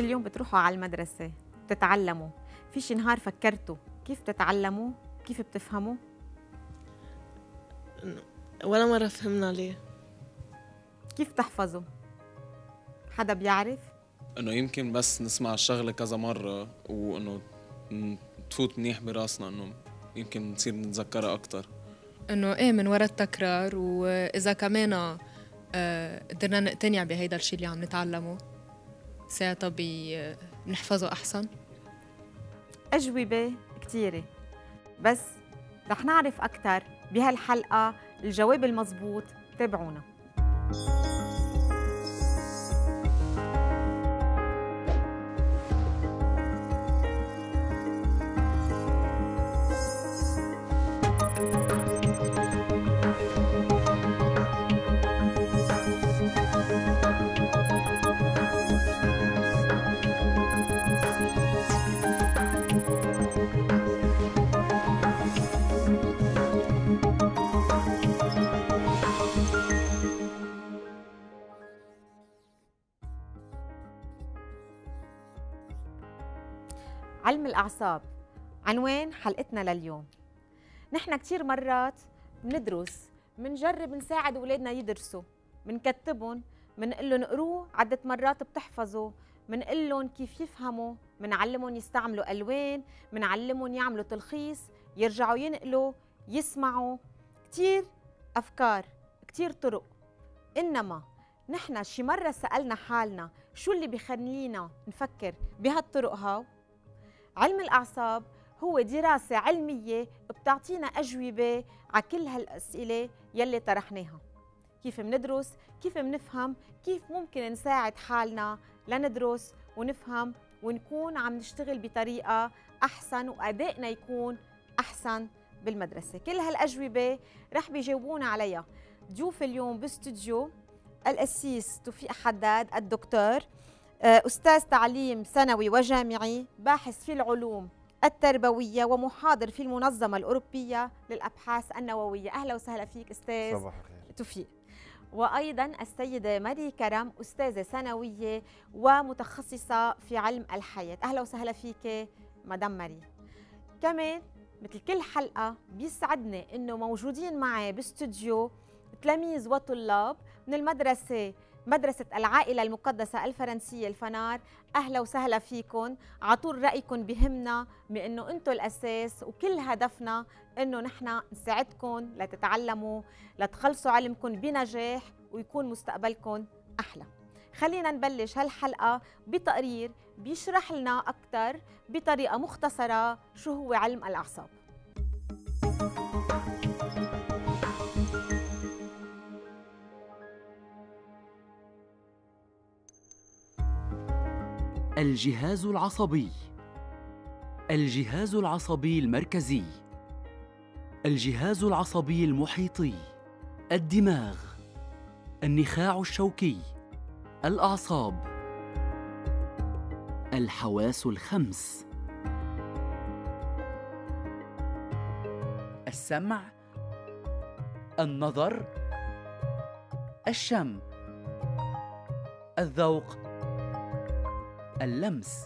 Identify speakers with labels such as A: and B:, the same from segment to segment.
A: كل يوم بتروحوا على المدرسة بتتعلموا، في شي نهار فكرتوا كيف تتعلموا؟ كيف بتفهموا؟
B: ولا مرة فهمنا ليه.
A: كيف تحفظوا؟ حدا بيعرف؟
C: انه يمكن بس نسمع الشغلة كذا مرة وانه تفوت منيح براسنا، انه يمكن نصير نتذكرها اكتر.
D: انه ايه من وراء التكرار، واذا كمان قدرنا نقتنع بهيدا الشيء اللي عم نتعلمه ساعتها بنحفظه احسن.
A: أجوبة كتيرة، بس رح نعرف أكتر بهالحلقة الجواب المزبوط. تابعونا. علم الأعصاب عنوان حلقتنا لليوم. نحن كتير مرات بندرس، منجرب نساعد أولادنا يدرسوا، منكتبهم، منقول لهم اقروه عدة مرات بتحفظوا، منقول لهم كيف يفهموا، منعلمهم يستعملوا ألوان، منعلمهم يعملوا تلخيص، يرجعوا ينقلوا، يسمعوا. كتير أفكار، كتير طرق. إنما نحن شي مرة سألنا حالنا شو اللي بيخلينا نفكر بهالطرق هاو؟ علم الأعصاب هو دراسة علمية بتعطينا أجوبة على كل هالأسئلة يلي طرحناها. كيف مندرس، كيف منفهم، كيف ممكن نساعد حالنا لندرس ونفهم ونكون عم نشتغل بطريقة أحسن وأدائنا يكون أحسن بالمدرسة. كل هالأجوبة رح بيجاوبونا عليها ضيوف اليوم باستوديو: القسيس توفيق حداد الدكتور، أستاذ تعليم ثانوي وجامعي، باحث في العلوم التربوية ومحاضر في المنظمة الأوروبية للأبحاث النووية. أهلا وسهلا فيك أستاذ
E: صباح الخير
A: توفيق. وأيضا السيدة ماري كرم، أستاذة ثانوية ومتخصصة في علم الحياة. أهلا وسهلا فيك مدام ماري. كمان مثل كل حلقة بيسعدني إنه موجودين معي باستوديو تلاميذ وطلاب من المدرسة، مدرسة العائلة المقدسة الفرنسية الفنار. أهلا وسهلا فيكم. عطول رأيكم بهمنا، بأنه أنتم الأساس، وكل هدفنا أنه نحن نساعدكم لتتعلموا، لتخلصوا علمكم بنجاح ويكون مستقبلكم أحلى. خلينا نبلش هالحلقة بتقرير بيشرح لنا أكثر بطريقة مختصرة شو هو علم الأعصاب.
F: الجهاز العصبي. الجهاز العصبي المركزي، الجهاز العصبي المحيطي، الدماغ، النخاع الشوكي، الأعصاب، الحواس الخمس: السمع، النظر، الشم، الذوق، اللمس.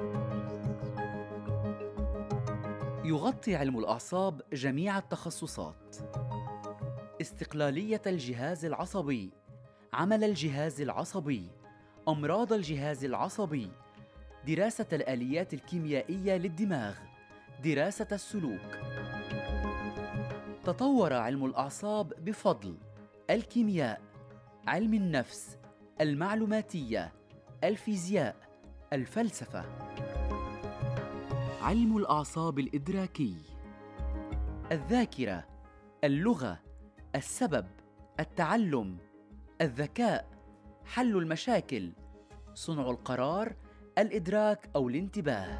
F: يغطي علم الأعصاب جميع التخصصات: استقلالية الجهاز العصبي، عمل الجهاز العصبي، أمراض الجهاز العصبي، دراسة الآليات الكيميائية للدماغ، دراسة السلوك. تطور علم الأعصاب بفضل الكيمياء، علم النفس، المعلوماتية، الفيزياء، الفلسفة. علم الأعصاب الإدراكي: الذاكرة، اللغة، السبب، التعلم، الذكاء، حل المشاكل، صنع القرار، الإدراك أو الانتباه.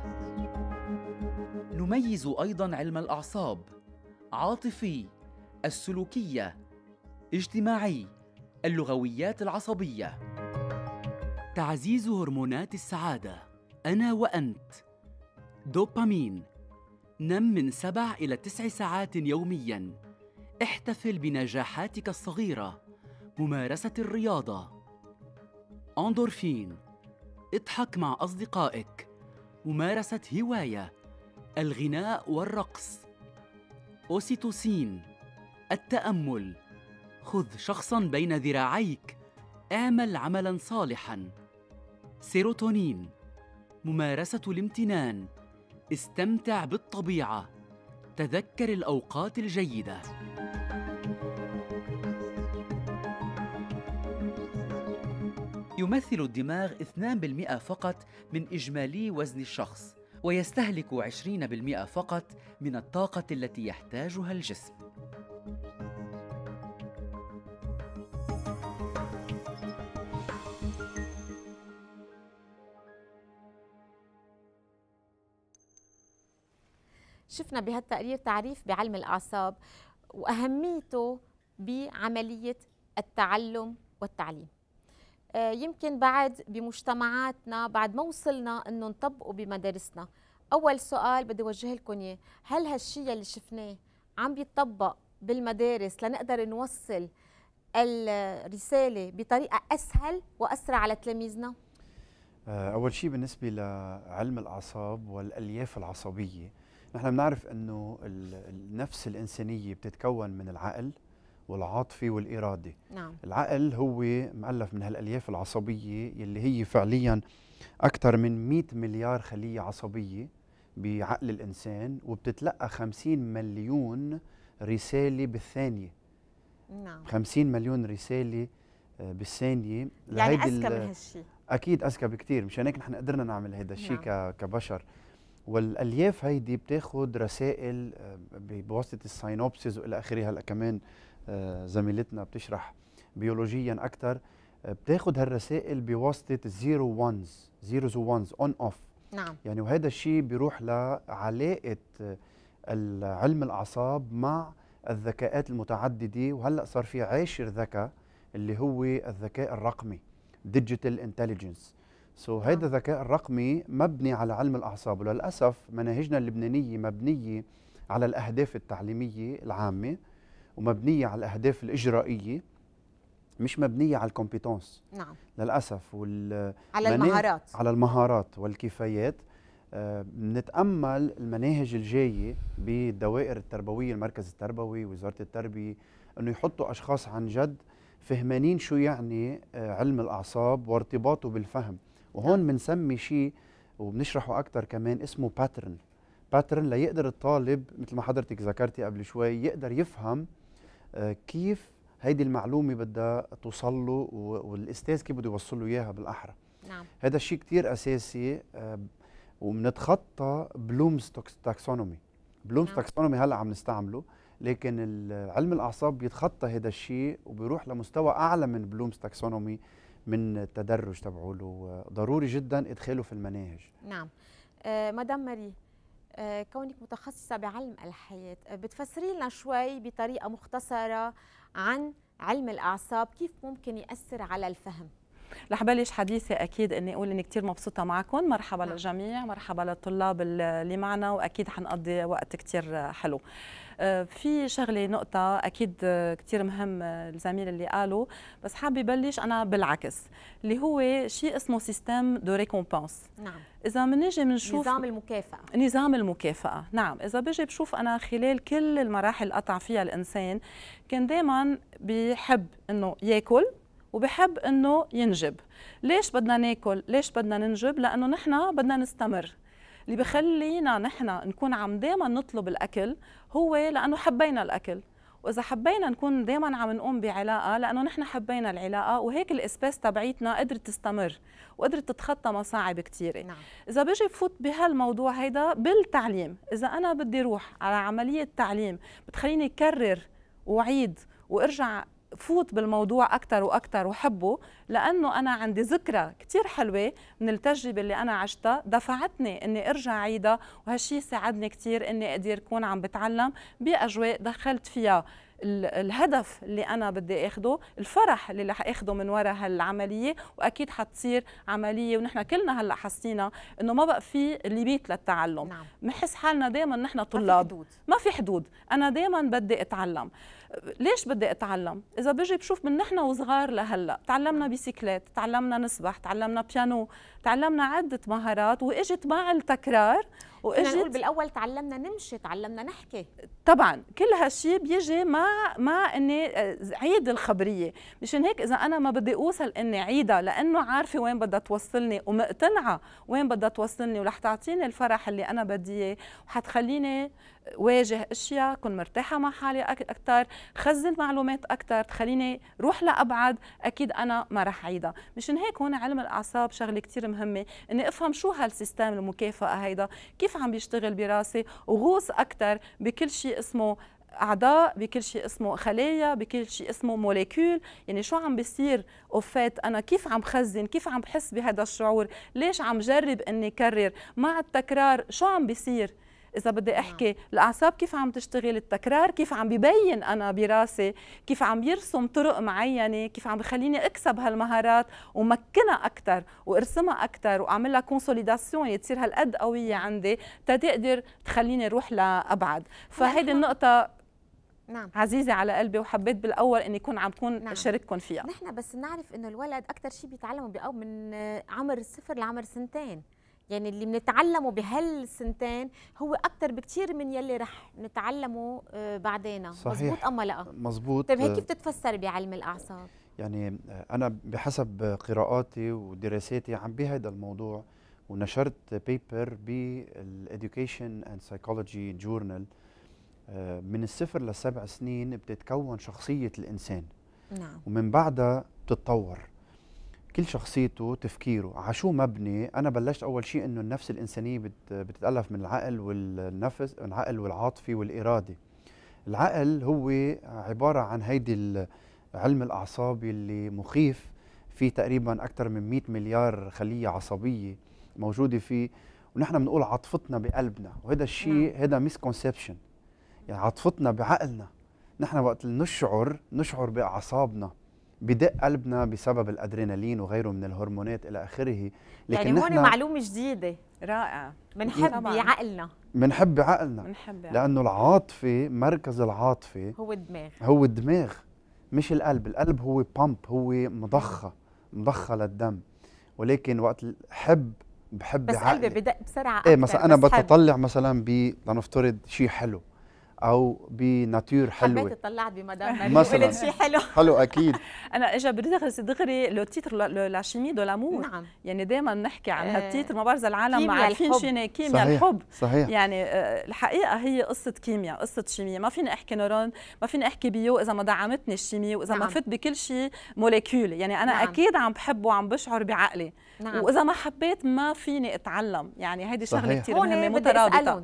F: نميز أيضاً علم الأعصاب: عاطفي، السلوكية، اجتماعي، اللغويات العصبية. تعزيز هرمونات السعادة: أنا وأنت، دوبامين، نم من 7 إلى 9 ساعات يومياً، احتفل بنجاحاتك الصغيرة، ممارسة الرياضة. أندورفين، اضحك مع أصدقائك، ممارسة هواية، الغناء والرقص. أوسيتوسين، التأمل، خذ شخصاً بين ذراعيك، اعمل عملاً صالحاً. سيروتونين، ممارسة الامتنان، استمتع بالطبيعة، تذكر الأوقات الجيدة. يمثل الدماغ 2% فقط من إجمالي وزن الشخص، ويستهلك 20% فقط من الطاقة التي يحتاجها الجسم.
A: شفنا بهالتقرير تعريف بعلم الأعصاب وأهميته بعملية التعلم والتعليم. يمكن بعد بمجتمعاتنا بعد ما وصلنا انه نطبقه بمدارسنا. اول سؤال بدي اوجه لكم اياه، هل هالشيء اللي شفناه عم بيطبق بالمدارس لنقدر نوصل الرساله بطريقه اسهل واسرع على تلاميذنا؟
E: اول شيء بالنسبه لعلم الاعصاب والالياف العصبيه، نحن بنعرف انه النفس الانسانيه بتتكون من العقل والعاطفة والإرادة.
A: نعم.
E: العقل هو مؤلف من هالألياف العصبية يلي هي فعليا أكثر من 100 مليار خلية عصبية بعقل الإنسان، وبتتلقى 50 مليون رسالة بالثانية.
A: نعم.
E: 50 مليون رسالة بالثانية.
A: يعني أذكى من هالشيء.
E: أكيد أذكى بكتير، مشان هيك نحن قدرنا نعمل هذا الشيء
A: نعم.
E: كبشر. والألياف هيدي بتاخد رسائل بواسطة الساينوبسيس وإلى آخره. هلأ كمان زميلتنا بتشرح بيولوجيا أكثر، بتاخد هالرسائل بواسطة الزيرو وانز، زيروز وانز، اون اوف.
A: نعم.
E: يعني وهذا الشيء بيروح لعلاقة علم الأعصاب مع الذكاءات المتعددة، وهلأ صار في عاشر ذكاء اللي هو الذكاء الرقمي، ديجيتال انتليجنس. هيدا الذكاء الرقمي مبني على علم الأعصاب، وللأسف مناهجنا اللبنانية مبنية على الأهداف التعليمية العامة ومبنية على الأهداف الإجرائية، مش مبنية على الكومبيتونس.
A: نعم.
E: للأسف.
A: على المهارات.
E: على المهارات والكفايات. بنتأمل المناهج الجاية بالدوائر التربوية، المركز التربوي، وزارة التربية، أنه يحطوا أشخاص عن جد فهمانين شو يعني علم الأعصاب وارتباطه بالفهم. وهون بنسمي شيء وبنشرحه أكتر كمان اسمه باترن ليقدر الطالب مثل ما حضرتك ذكرتي قبل شوي يقدر يفهم كيف هيدي المعلومة بدها توصل له، والأستاذ كيف بده يوصل له إياها بالأحرى.
A: نعم.
E: هذا الشيء كتير أساسي. وبنتخطى بلومز تاكسونومي. بلومز تاكسونومي هلأ عم نستعمله، لكن علم الأعصاب بيتخطى هذا الشيء وبيروح لمستوى أعلى من بلومز تاكسونومي من التدرج تبعه. ضروري جدا إدخاله في المناهج.
A: نعم. مدام ماري، كونك متخصصة بعلم الحياة، بتفسري لنا شوي بطريقة مختصرة عن علم الأعصاب، كيف ممكن يأثر على الفهم؟
G: رح بلش حديثي اكيد اني اقول اني كثير مبسوطه معكم. مرحبا للجميع، مرحبا للطلاب اللي معنا، واكيد حنقضي وقت كثير حلو. في شغله نقطه اكيد كثير مهم الزميل اللي قاله، بس حابه بلش انا بالعكس اللي هو شيء اسمه سيستم دو ريكومبانس.
A: نعم.
G: اذا بنيجي بنشوف
A: نظام المكافاه.
G: نظام المكافاه، نعم. اذا بيجي بشوف انا خلال كل المراحل اللي قطع فيها الانسان، كان دائما بيحب انه ياكل وبحب انه ينجب. ليش بدنا ناكل؟ ليش بدنا ننجب؟ لانه نحن بدنا نستمر. اللي بخلينا نحن نكون عم دائما نطلب الاكل هو لانه حبينا الاكل، واذا حبينا نكون دائما عم نقوم بعلاقه لانه نحن حبينا العلاقه، وهيك الاسباس تبعيتنا قدرت تستمر وقدرت تتخطى مصاعب كثيره.
A: نعم.
G: اذا بيجي بفوت بهالموضوع هيدا بالتعليم، اذا انا بدي روح على عمليه تعليم بتخليني اكرر واعيد وارجع فوت بالموضوع أكتر وأكتر وحبه، لأنه أنا عندي ذكرى كتير حلوة من التجربة اللي أنا عشتها دفعتني إني أرجع عيدها، وهالشي ساعدني كتير إني أقدر أكون عم بتعلم بأجواء دخلت فيها الهدف اللي انا بدي اخده، الفرح اللي رح اخده من وراء هالعمليه، واكيد حتصير عمليه ونحن كلنا هلا حاسين انه ما بقى في ليميت للتعلم.
A: نعم.
G: بنحس حالنا دائما نحن
A: ما في
G: طلاب،
A: حدود.
G: ما في حدود، انا دائما بدي اتعلم. ليش بدي اتعلم؟ اذا بجي بشوف من نحن وصغار لهلا تعلمنا بيسيكليت، تعلمنا نسبح، تعلمنا بيانو، تعلمنا عده مهارات، واجت مع التكرار
A: واجت نقول
G: واجت
A: بالاول تعلمنا نمشي، تعلمنا نحكي.
G: طبعا كل هالشيء بيجي مع اني عيد الخبريه. مشان هيك اذا انا ما بدي اوصل اني عيدها لانه عارفه وين بدها توصلني ومقتنعه وين بدها توصلني، ورح تعطيني الفرح اللي انا بدي اياه، وحتخليني واجه اشياء، كون مرتاحه مع حالي اكثر، خزن معلومات اكثر، تخليني روح لابعد، اكيد انا ما رح عيدها. مشان هيك هون علم الاعصاب شغله كثير مهمه، اني افهم شو هالسيستم المكافاه هيدا، كيف عم بيشتغل براسي، وغوص اكثر بكل شيء اسمه اعضاء، بكل شيء اسمه خلايا، بكل شيء اسمه موليكول، يعني شو عم بيصير اوفات، انا كيف عم خزن، كيف عم بحس بهذا الشعور، ليش عم جرب اني كرر مع التكرار، شو عم بيصير. إذا بدي أحكي الأعصاب كيف عم تشتغل، التكرار كيف عم ببين أنا براسي، كيف عم يرسم طرق معينة، كيف عم بخليني أكسب هالمهارات ومكنها أكثر وأرسمها أكثر وأعملها كونسوليداسيون، يعني تصير هالقد قوية عندي تقدر تخليني أروح لأبعد. فهيدي النقطة
A: نعم
G: عزيزة على قلبي، وحبيت بالأول إني كون عم تكون
A: نعم.
G: شارككم فيها.
A: نحن بس نعرف إنه الولد أكثر شيء بيتعلموا من عمر 0 لعمر 2 يعني اللي بنتعلمه بهالسنتين هو اكثر بكثير من يلي رح نتعلمه بعدين.
E: صحيح.
A: مزبوط اما لا؟
E: مزبوط.
A: طيب هيك كيف بتتفسر بعلم الاعصاب؟
E: يعني انا بحسب قراءاتي ودراساتي عم بهذا الموضوع، ونشرت بيبر بالإديوكيشن اند سايكولوجي جورنال. من ال0 ل7 سنين بتتكون شخصية الإنسان.
A: نعم.
E: ومن بعدها بتتطور كل شخصيته، تفكيره عشو مبني. أنا بلشت أول شيء إنه النفس الإنسانية بتتألف من العقل والنفس، العقل والعاطفي والإرادة. العقل هو عبارة عن هيدي علم الأعصاب اللي مخيف، في تقريبا أكثر من 100 مليار خلية عصبية موجودة فيه، ونحن بنقول عاطفتنا بقلبنا، وهذا الشيء هذا مسكونسبشن. يعني عاطفتنا بعقلنا، نحن وقت نشعر بأعصابنا، بدق قلبنا بسبب الادرينالين وغيره من الهرمونات الى اخره. لكن
A: يعني هون معلومه جديده
G: رائعه.
A: بنحب بعقلنا،
E: بنحب بعقلنا لانه العاطفه، مركز العاطفه
A: هو
E: الدماغ مش القلب. القلب هو بامب، هو مضخه للدم، ولكن وقت بحب
A: بس قلبي بدق بسرعه
E: ايه. مثلا انا بتطلع مثلا لنفترض شيء حلو او بناتور حلوه،
A: حبيت طلعت بمدام مثلا شيء حلو
E: اكيد.
G: انا اجى دغري لو تيتر لا شيمي دو لامور.
A: نعم.
G: يعني دائما نحكي عن هالتيتر، ما بعرف العالم ما عارفين شنو كيمياء
E: صحيح.
G: الحب.
E: صحيح.
G: يعني الحقيقه هي قصه كيمياء، قصه شيمياء. ما فيني احكي نورون، ما فيني احكي بيو اذا ما دعمتني الشيمياء، واذا ما فت بكل شيء موليكول. يعني انا اكيد عم بحب وعم بشعر بعقلي، واذا ما حبيت ما فيني اتعلم. يعني هيدي شغله كثير مهمه مترابطه.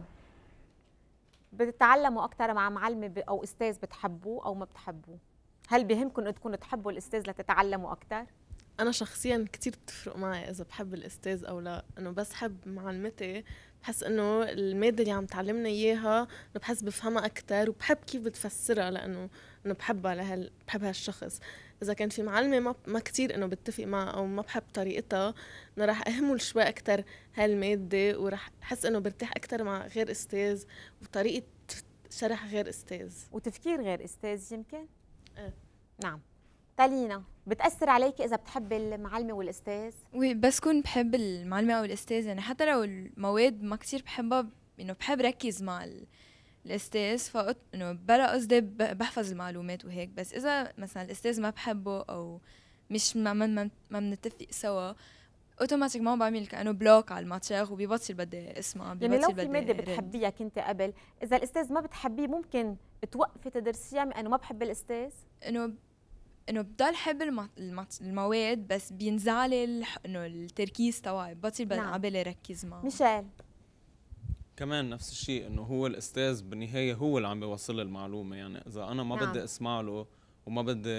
A: بتتعلموا اكثر مع معلمه او استاذ بتحبوه او ما بتحبوه؟ هل بيهمكم تكونوا تحبوا الاستاذ لتتعلموا اكثر؟
B: انا شخصيا كثير بتفرق معي اذا بحب الاستاذ او لا. انه بس حب معلمتي بحس انه الماده اللي عم تعلمنا اياها انه بحس بفهمها اكثر، وبحب كيف بتفسرها لانه بحبها بحب هالشخص. اذا كان في معلمه ما كثير انه بتفق معها او ما بحب طريقتها، انه راح اهمل شوي اكثر هالماده، وراح احس انه برتاح اكثر مع غير استاذ، وطريقه شرح غير استاذ،
A: وتفكير غير استاذ يمكن. نعم. تالينا، بتأثر عليكي إذا بتحبي المعلمة والأستاذ؟
H: بس كون بحب المعلمة أو الأستاذ، يعني حتى لو المواد ما كتير بحبها، إنه بحب ركز مع الأستاذ، إنه بلا قصدي بحفظ المعلومات وهيك. بس إذا مثلا الأستاذ ما بحبه أو مش ما بنتفق سوا، اوتوماتيك ما بعمل كأنه بلوك على الماتشير وبيبطل بدي اسمع.
A: يعني لو في مادة بتحبيها كنت قبل، إذا الأستاذ ما بتحبيه ممكن توقفي تدرسيها لأنه ما بحب الأستاذ؟
H: انه بضل حب المواد، بس بينزعلي انه التركيز تبعي، بطل عبالي ركز معه.
A: ميشيل
C: كمان نفس الشيء، انه هو الاستاذ بالنهايه هو اللي عم بيوصل المعلومه. يعني اذا انا ما بدي اسمع له وما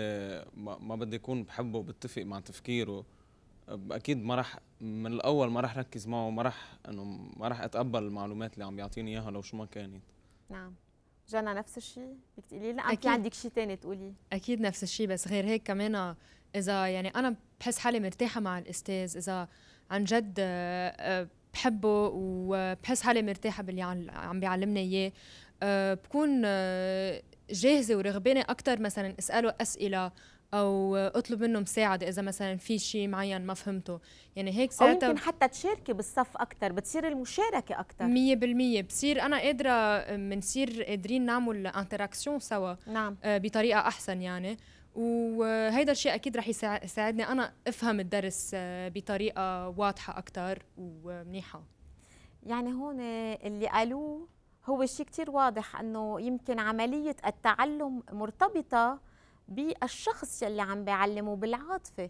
C: بدي اكون بحبه وبتفق مع تفكيره، اكيد ما راح من الاول ما راح ركز معه، ما راح اتقبل المعلومات اللي عم بيعطيني اياها لو شو ما كانت.
A: نعم. جنى نفس الشيء بدك تقولي لنا؟ في
D: أكيد.
A: عندك شيء ثاني تقولي؟
D: اكيد نفس الشيء، بس غير هيك كمان اذا يعني انا بحس حالي مرتاحه مع الاستاذ، اذا عن جد بحبه وبحس حالي مرتاحه باللي عم بيعلمنا اياه، بكون جاهزه ورغبانه اكثر مثلا اساله اسئله او اطلب منه مساعده اذا مثلا في شيء معين ما فهمته، يعني هيك
A: او
D: ساعتها
A: يمكن حتى تشاركي بالصف اكثر، بتصير المشاركه اكثر.
D: 100% بصير انا قادره، بنصير قادرين نعمل انتراكسيون سوا
A: نعم.
D: بطريقه احسن يعني، وهيدا الشيء اكيد رح يساعدني انا افهم الدرس بطريقه واضحه اكثر ومنيحه.
A: يعني هون اللي قالوه هو شيء كتير واضح، انه يمكن عمليه التعلم مرتبطه بالشخص اللي عم بيعلمه، بالعاطفه.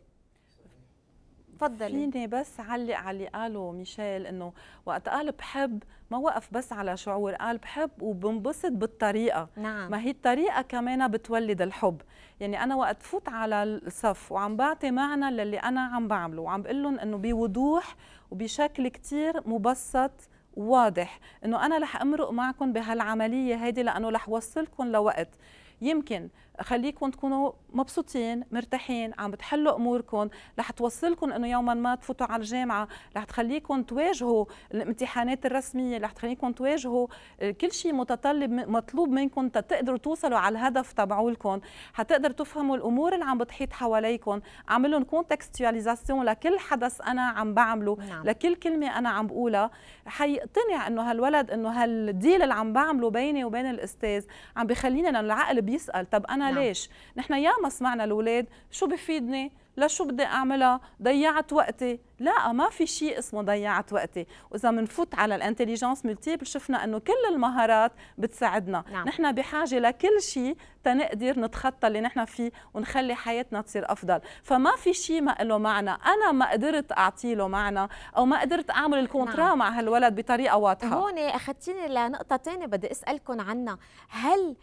A: تفضلي.
G: فيني بس علق على اللي قاله ميشيل، انه وقت قال بحب ما وقف بس على شعور، قال بحب وبنبسط بالطريقه.
A: نعم.
G: ما هي الطريقه كمان بتولد الحب. يعني انا وقت فوت على الصف وعم بعطي معنى للي انا عم بعمله وعم بقول لهم انه بوضوح وبشكل كتير مبسط واضح انه انا رح امرق معكم بهالعمليه هيدي، لانه رح وصلكم لوقت يمكن خليكم تكونوا مبسوطين مرتاحين عم بتحلوا اموركم، رح توصلكم انه يوما ما تفوتوا على الجامعه، رح تخليكم تواجهوا الامتحانات الرسميه، رح تخليكم تواجهوا كل شيء متطلب مطلوب منكم تقدروا توصلوا على الهدف تبعولكم، حتقدروا تفهموا الامور اللي عم بتحيط حواليكم، اعمل لهم كونتكستواليزاسيون لكل حدث انا عم بعمله.
A: نعم.
G: لكل كلمه انا عم بقولها حيقتنع انه هالولد انه هالديل اللي عم بعمله بيني وبين الاستاذ عم بخلينا لانه العقل بيسال طب انا
A: نعم.
G: ليش؟ نحن ياما سمعنا الاولاد شو بفيدني؟ لشو بدي اعملها؟ ضيعت وقتي. لا، ما في شيء اسمه ضيعت وقتي، واذا بنفوت على الانتليجنس ملتيبل شفنا انه كل المهارات بتساعدنا.
A: نعم.
G: نحن بحاجه لكل شيء تنقدر نتخطى اللي نحن فيه ونخلي حياتنا تصير افضل، فما في شيء ما له معنى، انا ما قدرت اعطي له معنى او ما قدرت اعمل الكونترا
A: نعم.
G: مع هالولد بطريقه واضحه.
A: هون اخذتيني لنقطه ثانيه بدي اسالكم عنها، هل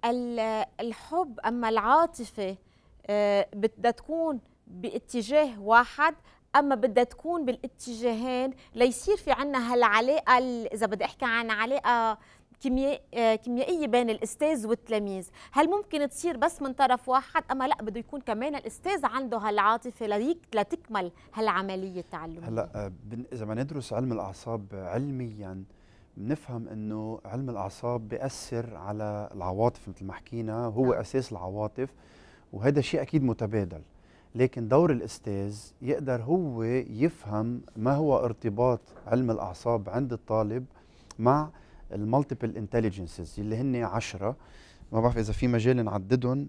A: الحب اما العاطفه بدها تكون باتجاه واحد اما بدها تكون بالاتجاهين ليصير في عنا هالعلاقه، اذا بدي احكي عن علاقه كيميائيه بين الاستاذ والتلاميذ؟ هل ممكن تصير بس من طرف واحد اما لا بده يكون كمان الاستاذ عنده هالعاطفه لتكمل هالعمليه التعلميه؟
E: هلا اذا ما ندرس علم الاعصاب علميا بنفهم انه علم الاعصاب بيأثر على العواطف مثل ما حكينا، هو اساس العواطف وهذا شيء اكيد متبادل، لكن دور الاستاذ يقدر هو يفهم ما هو ارتباط علم الاعصاب عند الطالب مع المالتيبل انتليجنسز اللي هن 10. ما بعرف اذا في مجال نعددهم،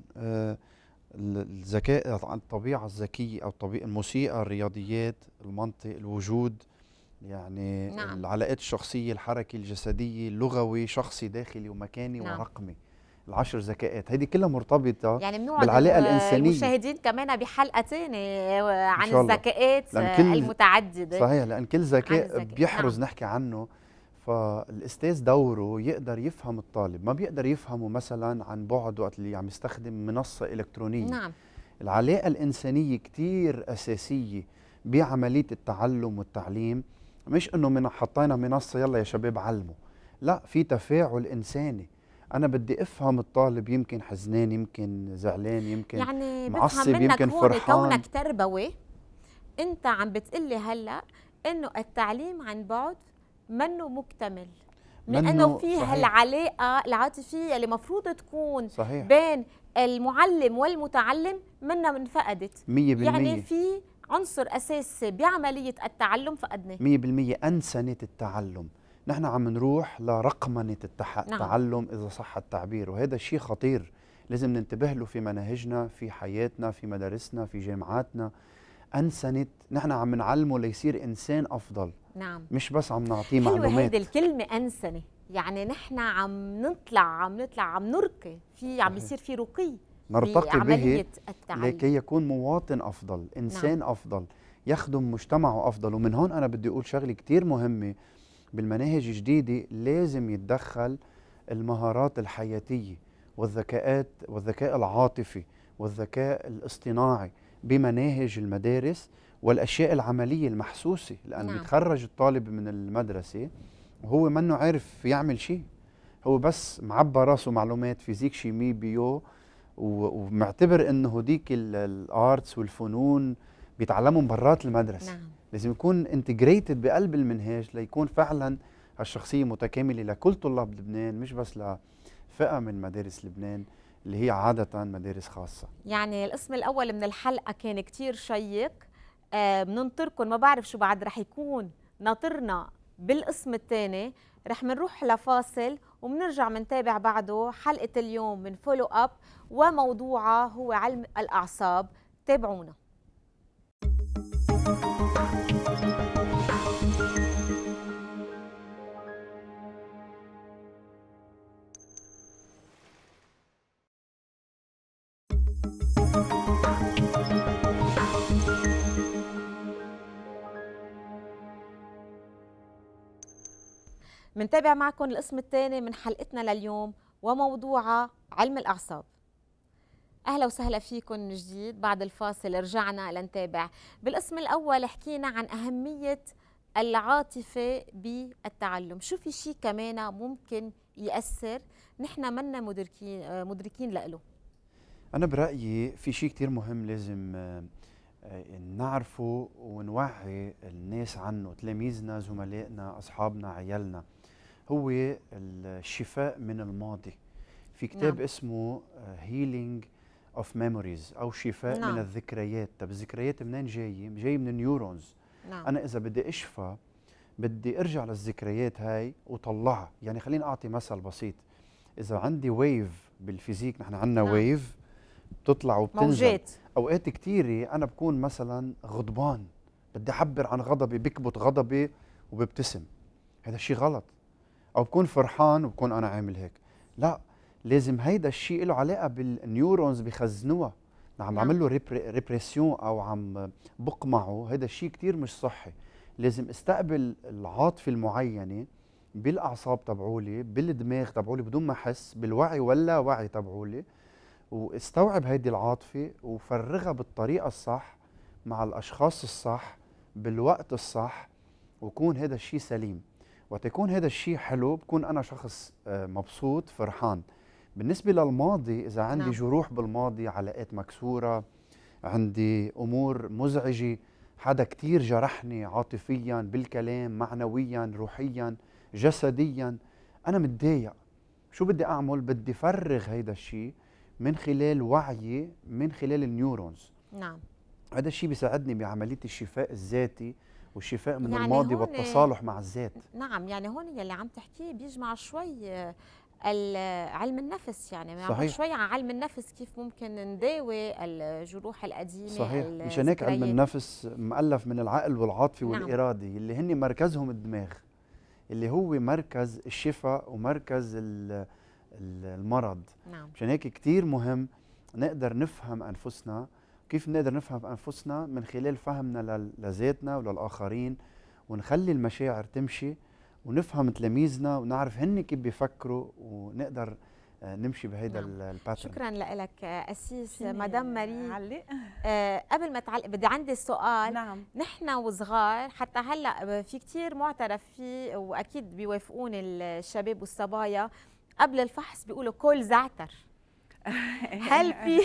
E: الذكاء، الطبيعه الذكيه او الموسيقى، الرياضيات، المنطق، الوجود، يعني
A: نعم.
E: العلاقات الشخصيه، الحركه الجسديه، اللغوي، شخصي، داخلي، ومكاني،
A: نعم.
E: ورقمي. ال10 ذكاءات هذه كلها مرتبطه
A: يعني بنوعد
E: بالعلاقه الانسانيه.
A: المشاهدين كمان بحلقه ثانيه عن
E: الله.
A: الذكاءات
E: المتعدده. صحيح، لان كل ذكاء بيحرز
A: نعم.
E: نحكي عنه. فالاستاذ دوره يقدر يفهم الطالب، ما بيقدر يفهمه مثلا عن بعد وقت اللي عم يستخدم منصه الكترونيه.
A: نعم.
E: العلاقه الانسانيه كثير اساسيه بعمليه التعلم والتعليم، مش انه من حطينا منصه يلا يا شباب علموا، لا، في تفاعل انساني. انا بدي افهم الطالب، يمكن حزنان، يمكن زعلان، يمكن
A: يعني
E: معصب، يمكن فرحان.
A: كونك تربوي انت عم بتقلي هلا انه التعليم عن بعد منه مكتمل، لانه في هالعلاقه العاطفيه اللي مفروض تكون
E: صحيح.
A: بين المعلم والمتعلم منها منفقدت
E: 100%.
A: يعني في عنصر اساسي بعمليه التعلم فقدناه
E: 100%. انسنه التعلم، نحن عم نروح لرقمنه التعلم اذا صح التعبير، وهذا شيء خطير لازم ننتبه له في مناهجنا، في حياتنا، في مدارسنا، في جامعاتنا. انسنه، نحن عم نعلمه ليصير انسان افضل.
A: نعم.
E: مش بس عم نعطيه معلومات.
A: حلوه هيدي الكلمه انسنه، يعني نحن عم نطلع عم نرقي في، عم بيصير في رقي
E: نرتقي به
A: التعلم
E: لكي يكون مواطن افضل، انسان
A: نعم.
E: افضل، يخدم مجتمعه افضل. ومن هون انا بدي اقول شغله كثير مهمه، بالمناهج الجديده لازم يتدخل المهارات الحياتيه والذكاء العاطفي والذكاء الاصطناعي بمناهج المدارس والاشياء العمليه المحسوسه، لان
A: نعم.
E: بيتخرج الطالب من المدرسه وهو منه عارف يعمل شيء، هو بس معبى راسه معلومات فيزيك شيمي بيو ومعتبر انه هديك الارتس والفنون بيتعلمهم برات المدرسه.
A: نعم.
E: لازم يكون انتجريتد بقلب المنهاج ليكون فعلا هالشخصيه متكامله لكل طلاب لبنان، مش بس لفئه من مدارس لبنان اللي هي عاده مدارس خاصه.
A: يعني القسم الاول من الحلقه كان كتير شيق، بننطركم، ما بعرف شو بعد رح يكون ناطرنا بالقسم الثاني. رح منروح لفاصل وبنرجع منتابع بعده حلقه اليوم من فولو اب، وموضوعها هو علم الاعصاب. تابعونا. منتابع معكم القسم الثاني من حلقتنا لليوم وموضوعها علم الأعصاب. أهلا وسهلا فيكم من جديد. بعد الفاصل رجعنا لنتابع. بالقسم الأول حكينا عن أهمية العاطفة بالتعلم. شو في شيء كمان ممكن يأثر نحن منا مدركين له؟
E: أنا برأيي في شيء كتير مهم لازم نعرفه ونوعي الناس عنه، تلاميذنا، زملائنا، أصحابنا، عيالنا. هو الشفاء من الماضي. في كتاب
A: نعم.
E: اسمه Healing of Memories أو شفاء
A: نعم.
E: من الذكريات. طب الذكريات منين جاية؟ جاي من النيورونز.
A: نعم.
E: أنا إذا بدي أشفى بدي أرجع للذكريات هاي وطلعها. يعني خليني أعطي مثل بسيط. إذا عندي ويف بالفيزيك، نحن عندنا
A: نعم.
E: ويف بتطلع وبتنزل.
A: موجات.
E: أوقات كتيرة أنا بكون مثلا غضبان، بدي أعبر عن غضبي، بكبت غضبي وببتسم. هذا الشيء غلط. أو بكون فرحان وبكون أنا عامل هيك. لا، لازم هيدا الشيء له علاقة بالنيورونز بخزنوها. عم بعمل له ريبريسيون أو عم بقمعه. هيدا الشيء كتير مش صحي. لازم استقبل العاطفة المعينة بالأعصاب تبعولي، بالدماغ تبعولي، بدون ما أحس، بالوعي ولا وعي تبعولي، واستوعب هيدي العاطفة وفرغها بالطريقة الصح مع الأشخاص الصح بالوقت الصح، وكون هذا الشيء سليم. وقت يكون هذا الشيء حلو بكون أنا شخص مبسوط فرحان. بالنسبة للماضي، إذا عندي
A: نعم.
E: جروح بالماضي، علاقات مكسورة، عندي أمور مزعجة، حدا كتير جرحني عاطفيا بالكلام، معنويا، روحيا، جسديا، أنا متضايق. شو بدي أعمل؟ بدي فرغ هيدا الشيء من خلال وعيي، من خلال النيورونز.
A: نعم.
E: هذا الشيء بيساعدني بعملية الشفاء الذاتي والشفاء من
A: يعني
E: الماضي
A: هون
E: والتصالح مع الذات.
A: نعم، يعني هون يلي عم تحكيه بيجمع شوي علم النفس. يعني
E: صحيح.
A: شوي عن علم النفس، كيف ممكن نداوي الجروح القديمة.
E: صحيح. مشان هيك علم النفس مؤلف من العقل والعاطفة
A: نعم.
E: والإرادة، اللي هن مركزهم الدماغ، اللي هو مركز الشفاء ومركز المرض.
A: نعم.
E: مشان هيك كتير مهم نقدر نفهم أنفسنا. كيف نقدر نفهم أنفسنا؟ من خلال فهمنا لذاتنا وللآخرين، ونخلي المشاعر تمشي، ونفهم تلاميذنا ونعرف هن كيف بيفكروا، ونقدر نمشي بهيدا
A: نعم.
E: الباترن.
A: شكرا لك أسيس مدام ماري.
G: علق.
A: قبل ما تعلق بدي عندي سؤال.
G: نعم.
A: نحن وصغار حتى هلا في كتير معترف فيه، واكيد بيوافقوني الشباب والصبايا، قبل الفحص بيقولوا كل زعتر. هل في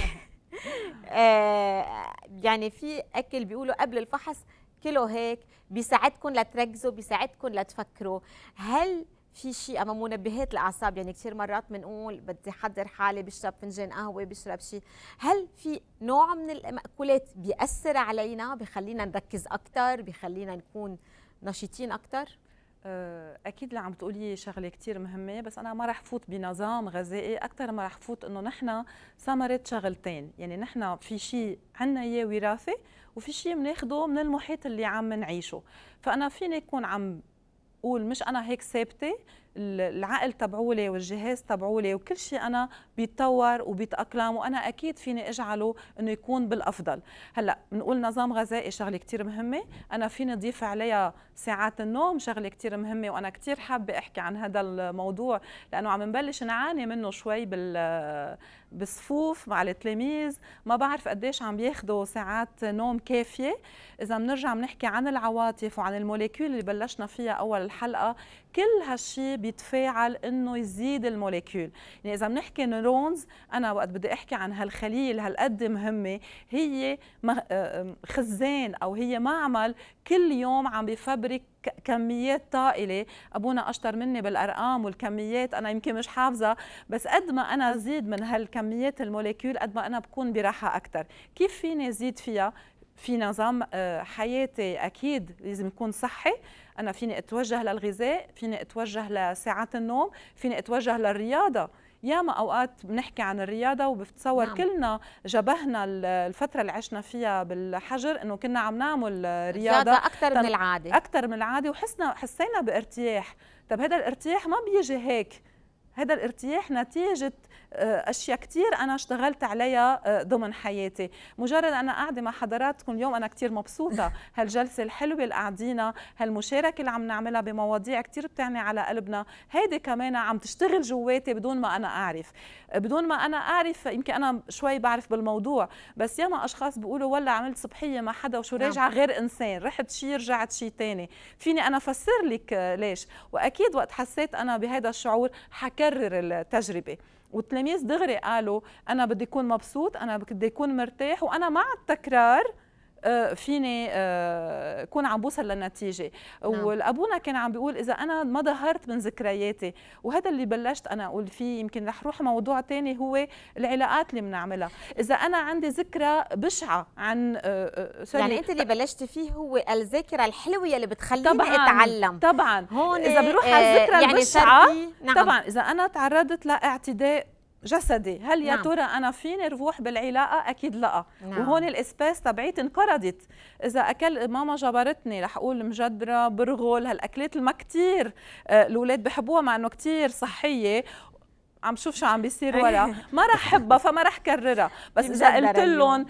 A: يعني في اكل بيقولوا قبل الفحص كيلو هيك بيساعدكم لتركزوا، بيساعدكم لتفكروا؟ هل في شيء اما منبهات الاعصاب؟ يعني كثير مرات بنقول بدي احضر حالي، بشرب فنجان قهوه، بشرب شيء. هل في نوع من المأكولات بيأثر علينا، بخلينا نركز اكثر، بخلينا نكون نشيطين اكثر؟
G: اكيد اللي عم تقولي شغله كثير مهمه، بس انا ما رح فوت بنظام غذائي اكثر ما رح فوت انه نحن ثمره شغلتين. يعني نحن في شيء عندنا اياه وراثي، وفي شيء بناخده من المحيط اللي عم نعيشه. فانا فيني اكون عم قول مش انا هيك ثابته، العقل تبعولي والجهاز تبعولي وكل شيء انا بيتطور وبيتاقلم، وانا اكيد فيني اجعله انه يكون بالافضل. هلا بنقول نظام غذائي شغله كثير مهمه، انا فيني اضيف عليها ساعات النوم شغله كثير مهمه، وانا كثير حابه احكي عن هذا الموضوع لانه عم نبلش نعاني منه شوي بالصفوف مع التلاميذ. ما بعرف قديش عم بياخذوا ساعات نوم كافيه. اذا بنرجع بنحكي عن العواطف وعن الموليكيول اللي بلشنا فيها اول الحلقه، كل هالشيء بيتفاعل انه يزيد الموليكيول. يعني اذا بنحكي نيورونز، انا وقت بدي احكي عن هالخليه هالقد مهمه، هي خزان او هي معمل كل يوم عم بيفبرك كميات طائله. ابونا اشطر مني بالارقام والكميات، انا يمكن مش حافظه، بس قد ما انا ازيد من هالكميات الموليكيول قد ما انا بكون براحه اكثر. كيف فيني ازيد فيها؟ في نظام حياتي اكيد لازم يكون صحي. انا فيني اتوجه للغذاء، فيني اتوجه لساعات النوم، فيني اتوجه للرياضه. ياما اوقات بنحكي عن الرياضه وبتصور نعم. كلنا جبهنا الفتره اللي عشنا فيها بالحجر انه كنا عم نعمل رياضه
A: اكثر من العاده،
G: اكثر من العاده، حسينا بارتياح. طب هذا الارتياح ما بيجي هيك، هذا الارتياح نتيجة أشياء كتير أنا اشتغلت عليها ضمن حياتي. مجرد أنا قاعدة مع حضراتكم اليوم أنا كتير مبسوطة. هالجلسة الحلوة اللي قاعدينا، هالمشاركة اللي عم نعملها بمواضيع كتير بتعني على قلبنا، هيدي كمان عم تشتغل جواتي بدون ما أنا أعرف. بدون ما أنا أعرف، يمكن أنا شوي بعرف بالموضوع، بس ياما أشخاص بيقولوا ولا عملت صبحية مع حدا وشو راجعة غير إنسان، رحت شي رجعت شي تاني. فيني أنا أفسر لك ليش؟ وأكيد وقت حسيت أنا بهذا الشعور حكرر التجربة. والتلاميذ دغري قالوا أنا بدي أكون مبسوط، أنا بدي أكون مرتاح، وأنا مع التكرار فيني أكون عم بوصل للنتيجة. نعم. والأبونا كان عم بيقول إذا أنا ما ظهرت من ذكرياتي، وهذا اللي بلشت أنا أقول فيه، يمكن رح روح موضوع تاني هو العلاقات اللي بنعملها. إذا أنا عندي ذكرى بشعة عن
A: يعني أنت اللي بلشت فيه هو الذاكرة الحلوة اللي بتخليني أتعلم.
G: طبعا
A: هون
G: إذا بروح على الذكرى يعني البشعة
A: نعم.
G: طبعا إذا أنا تعرضت لاعتداء جسدي، هل يا ترى انا فيني اروح بالعلاقه؟ اكيد لا. نعم. وهون الاسباس تبعيتي انقرضت. اذا اكل ماما جبرتني رح اقول مجدره، برغل، هالاكلات اللي ما كثير الاولاد بحبوها مع انه كثير صحيه، عم شوف شو عم بيصير ورا، ما رح حبها فما رح كررها. بس اذا قلت لهم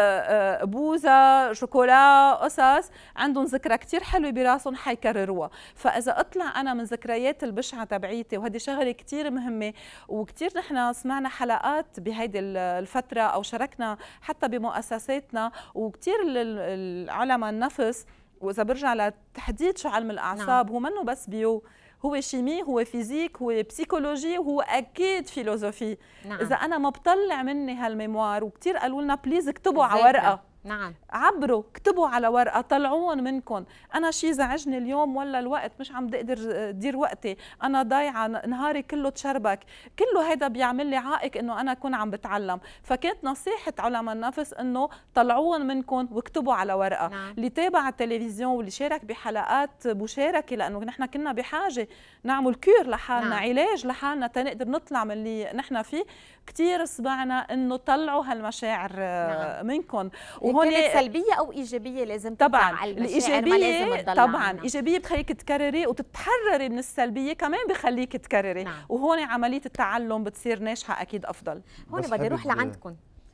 G: بوزه، شوكولا، قصص، عندهم ذكرى كثير حلوه براسهم حيكرروها. فاذا اطلع انا من ذكريات البشعه تبعيتي، وهذه شغله كثير مهمه، وكثير نحن سمعنا حلقات بهيدي الفتره او شاركنا حتى بمؤسساتنا، وكثير العلماء النفس، واذا برجع لتحديد شو علم الاعصاب، نعم. هو منه بس بيو، هو شيمي، هو فيزيك، هو بسيكولوجي، وهو اكيد فيلوزوفي. نعم. اذا انا ما بطلع مني هالميموار، وكثير قالوا لنا بليز اكتبوا على ورقه،
A: نعم،
G: عبروا، اكتبوا على ورقه، طلعون منكم. انا شي زعجني اليوم ولا الوقت مش عم بقدر ادير وقتي، انا ضايعه، نهاري كله تشربك، كله هيدا بيعمل لي عائق انه انا اكون عم بتعلم. فكانت نصيحه علماء النفس انه طلعون منكم واكتبوا على ورقه. نعم. اللي تابع التلفزيون واللي شارك بحلقات مشاركه، لانه نحن كنا بحاجه نعمل كير لحالنا، نعم. علاج لحالنا تنقدر نطلع من اللي نحن فيه. كثير سمعنا انه طلعوا هالمشاعر نعم. منكم.
A: وهون كانت سلبيه او ايجابيه لازم
G: طبعا الايجابيه طبعا ايجابيه بتخليك تكرري وتتحرري من السلبيه، كمان بخليك تكرري. نعم. وهون عمليه التعلم بتصير ناجحه اكيد افضل.
A: هون بدي اروح لعندكم.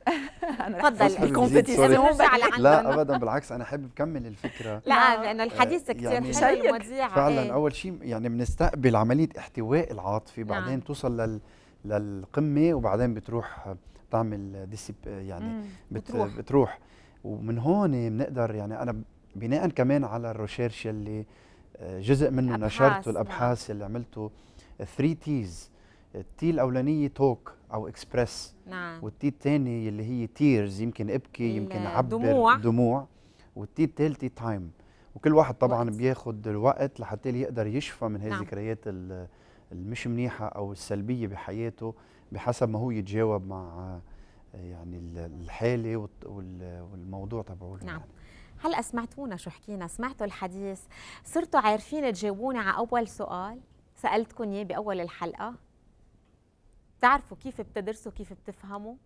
G: تفضل الكومبيتيشن.
E: لا ابدا بالعكس، انا حابب كمل الفكره.
A: لا لانه الحديث كثير
E: يعني
A: حلو المذيع.
E: فعلا اول شيء يعني بنستقبل عمليه احتواء العاطفي، بعدين نعم. توصل للقمه، وبعدين بتروح تعمل يعني بتروح. ومن هون بنقدر يعني انا بناء كمان على الريسيرش اللي جزء منه نشرته، الابحاث اللي عملته 3 تيز. التي الاولانيه توك او اكسبرس، نعم. والتي الثانيه اللي هي تيرز، يمكن ابكي، يمكن اعبر، دموع. والتي الثالثه تايم. وكل واحد طبعا بياخذ الوقت لحتى يقدر يشفى من هذه الذكريات المش منيحه او السلبيه بحياته، بحسب ما هو يتجاوب مع يعني الحاله والموضوع تبعه.
A: نعم. هلا سمعتونا شو حكينا، سمعتوا الحديث، صرتوا عارفين تجاوبوني على اول سؤال سالتكم اياه باول الحلقه. بتعرفوا كيف بتدرسوا، كيف بتفهموا؟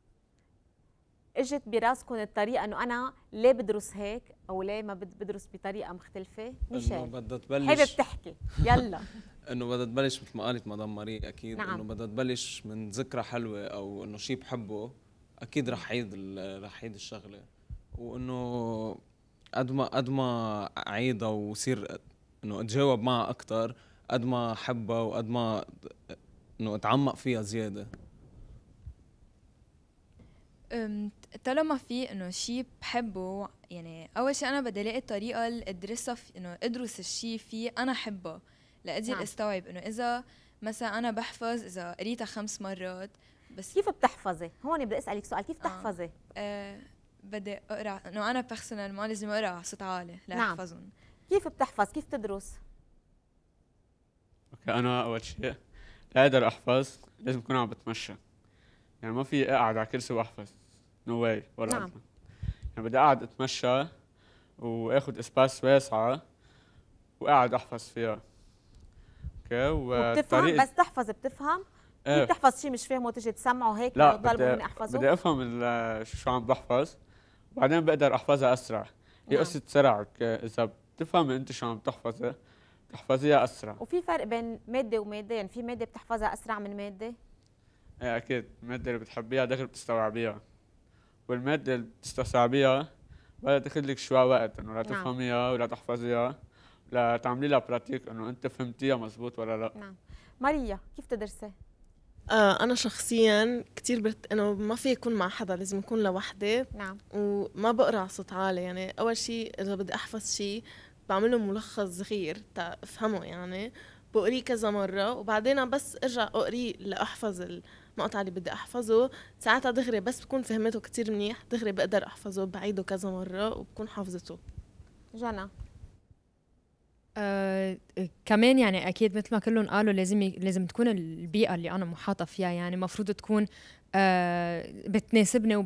A: اجت براسكم الطريقه انه انا ليه بدرس هيك او ليه ما بدرس بطريقه مختلفه؟ ميشيل
C: بدها تبلش،
A: حابب تحكي، يلا.
C: انه بدها تبلش مثل ما قالت مدام ماري اكيد.
A: نعم.
C: انه بدها تبلش من ذكرى حلوه او انه شيء بحبه، اكيد رح عيد الشغله. وانه قد ما اعيدها وصير انه اتجاوب معها اكثر، قد ما احبها وقد ما انه اتعمق فيها زياده.
H: طالما في انه شيء بحبه، يعني اول شيء انا بدي الاقي طريقه ادرسها، انه ادرس الشيء فيه انا حبه، لأقدر
A: نعم.
H: استوعب انه اذا مثلا انا بحفظ اذا قريتها 5 مرات بس
A: كيف بتحفظي؟ هون بدي اسالك سؤال، كيف تحفظي؟
H: بدي اقرا انه انا بيرسونال ما لازم اقرا على صوت عالي لاحفظهم.
A: كيف بتحفظ؟ كيف تدرس؟
I: اوكي، انا اول شيء لاقدر احفظ لازم اكون عم بتمشى، يعني ما في اقعد على كرسي واحفظ، نو واي ولا
A: نعم.
I: أبدا. يعني بدي اقعد اتمشى واخذ اسباس واسعه وقاعد احفظ فيها. اوكي،
A: وبتفهم بس تحفظ بتفهم؟
I: ايه
A: بتحفظ شيء مش فاهمه وتجي تسمعه هيك
I: لا،
A: طالبوا مني احفظه؟
I: بدي افهم شو عم بحفظ وبعدين بقدر احفظها اسرع. هي
A: نعم.
I: قصه سرعك، اذا بتفهمي انت شو عم تحفظي تحفظيها اسرع.
A: وفي فرق بين ماده وماده؟ يعني في ماده بتحفظها اسرع من ماده؟
I: ايه اكيد، الماده اللي بتحبيها دغري بتستوعبيها، والماده اللي بتستصعبيها بدها تاخذ لك شوي وقت انه لا
A: نعم.
I: تفهميها ولا تحفظيها، لا تعملي لها براتيك انه انت فهمتيها مزبوط ولا لا.
A: نعم. ماريا كيف تدرسي؟
B: أنا شخصياً كتير إنه ما في يكون مع حدا، لازم يكون لوحدي.
A: نعم.
B: وما بقرا على صوت عالي. يعني أول شيء إذا بدي أحفظ شيء بعمله ملخص صغير تا أفهمه، يعني بقريه كذا مرة وبعدين بس أرجع أقريه لأحفظ المقطع اللي بدي أحفظه. ساعتها دغري بس بكون فهمته كتير منيح، دغري بقدر أحفظه، بعيده كذا مرة وبكون حافظته.
A: جنى؟
D: كمان يعني اكيد مثل ما كلهم قالوا لازم تكون البيئه اللي انا محاطه فيها، يعني المفروض تكون بتناسبني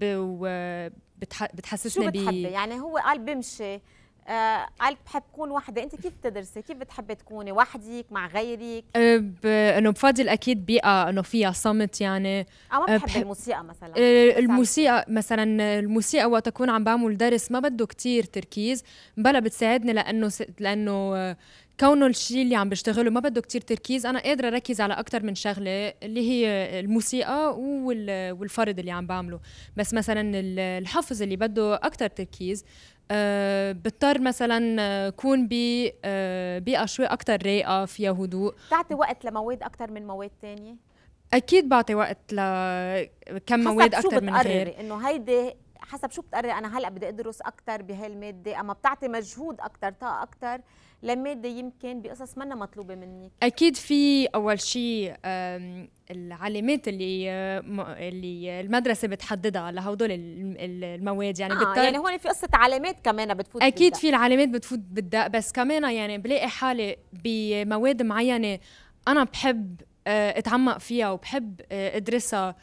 D: وبتحسسني
A: شو بتحبي؟ يعني هو قال بمشي، قال بحب كون وحده، انت كيف بتدرسي؟ كيف بتحبي تكوني وحدك مع غيرك؟
D: انه بفضل اكيد بيئه انه فيها صمت يعني.
A: او ما بتحبي الموسيقى مثلا؟
D: الموسيقى مثلا، الموسيقى وقت اكون عم بعمل درس ما بده كتير تركيز، بلا بتساعدني لانه كونه الشيء اللي عم بشتغله ما بده كتير تركيز، انا قادره اركز على اكثر من شغله اللي هي الموسيقى والفرد اللي عم بعمله. بس مثلا الحفظ اللي بده اكثر تركيز بضطر مثلا كون بيئة شوي أكتر رايقة فيها هدوء.
A: بتعطي وقت لمواد أكتر من مواد تانية؟
D: أكيد بعطي وقت لكم مواد أكتر من غير.
A: إنه هيدي حسب شو بتقرري؟ أنا هلأ بدي أدرس أكتر بهاي المادة، أما بتعطي مجهود أكتر طاقة أكتر لمادة يمكن بقصص منا مطلوبة منك؟
D: أكيد في أول شيء العلامات اللي المدرسة بتحددها لهدول المواد، يعني
A: يعني هون في قصة علامات كمان بتفوت
D: أكيد بالدق. في العلامات بتفوت بالدق، بس كمان يعني بلاقي حالي بمواد معينة أنا بحب أتعمق فيها وبحب أدرسها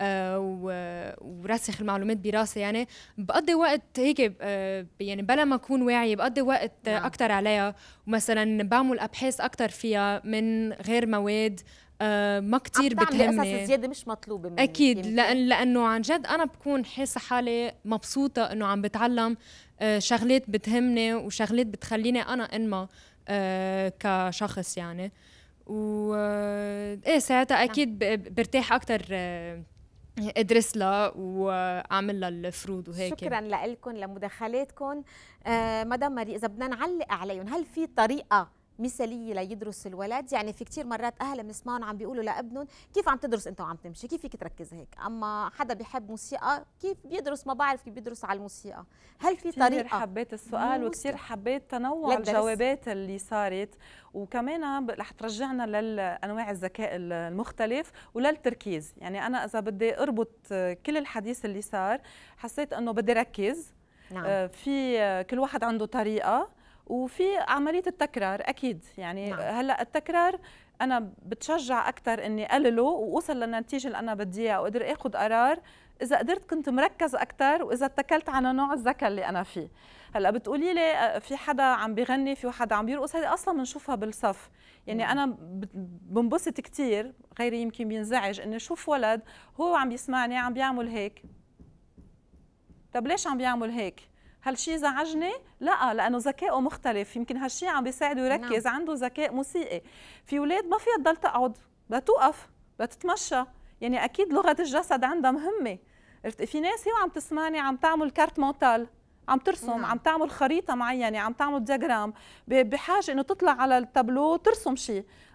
D: ورسخ المعلومات براسي، يعني بقضي وقت هيك يعني بلا ما اكون واعي بقضي وقت اكثر عليها، ومثلا بعمل ابحاث اكثر فيها من غير مواد ما كتير بتهمني.
A: قصص زياده مش مطلوبه مني
D: اكيد، لانه عن جد انا بكون حاسه حالي مبسوطه انه عم بتعلم شغلات بتهمني وشغلات بتخليني انا انمى كشخص يعني. و ايه ساعتها اكيد برتاح اكثر ادرس لها واعمل لها الفروض وهيك.
A: شكرا لكم لمداخلاتكم. مدام ماري، اذا بدنا نعلق عليهم، هل في طريقه مثاليه ليدرس الولد؟ يعني في كتير مرات اهل بنسمعهم عم بيقولوا لابنهم كيف عم تدرس انت وعم تمشي، كيف فيك تركز هيك؟ اما حدا بيحب موسيقى كيف بيدرس؟ ما بعرف كيف بيدرس على الموسيقى. هل في طريقه؟
G: كثير حبيت السؤال وكثير حبيت تنوع الجوابات اللي صارت، وكمان رح ترجعنا للانواع الذكاء المختلف وللتركيز. يعني انا اذا بدي اربط كل الحديث اللي صار حسيت انه بدي ركز.
A: نعم.
G: في كل واحد عنده طريقه، وفي عمليه التكرار اكيد. يعني
A: نعم.
G: هلا التكرار انا بتشجع اكثر اني اقلله واوصل للنتيجه اللي انا بدي اياها واقدر اخذ قرار اذا قدرت كنت مركز اكثر واذا اتكلت على نوع الذكاء اللي انا فيه. هلا بتقولي لي في حدا عم بيغني، في حدا عم بيرقص، هذه اصلا بنشوفها بالصف. يعني انا بنبسط كثير، غيري يمكن بينزعج اني اشوف ولد هو عم بيسمعني عم بيعمل هيك. طب ليش عم بيعمل هيك؟ هل شيء زعجني؟ لا، لانه ذكائه مختلف، يمكن هالشيء عم بيساعده يركز. نعم. عنده ذكاء موسيقي. في اولاد ما فيها تضل تقعد، بدها توقف، بدها تتمشى. يعني اكيد لغه الجسد عندها مهمه. في ناس هي عم تسمعني عم تعمل كارت مونتال، عم ترسم. نعم. عم تعمل خريطه معينه، عم تعمل دياجرام، بحاجه انه تطلع على التابلو ترسم شيء.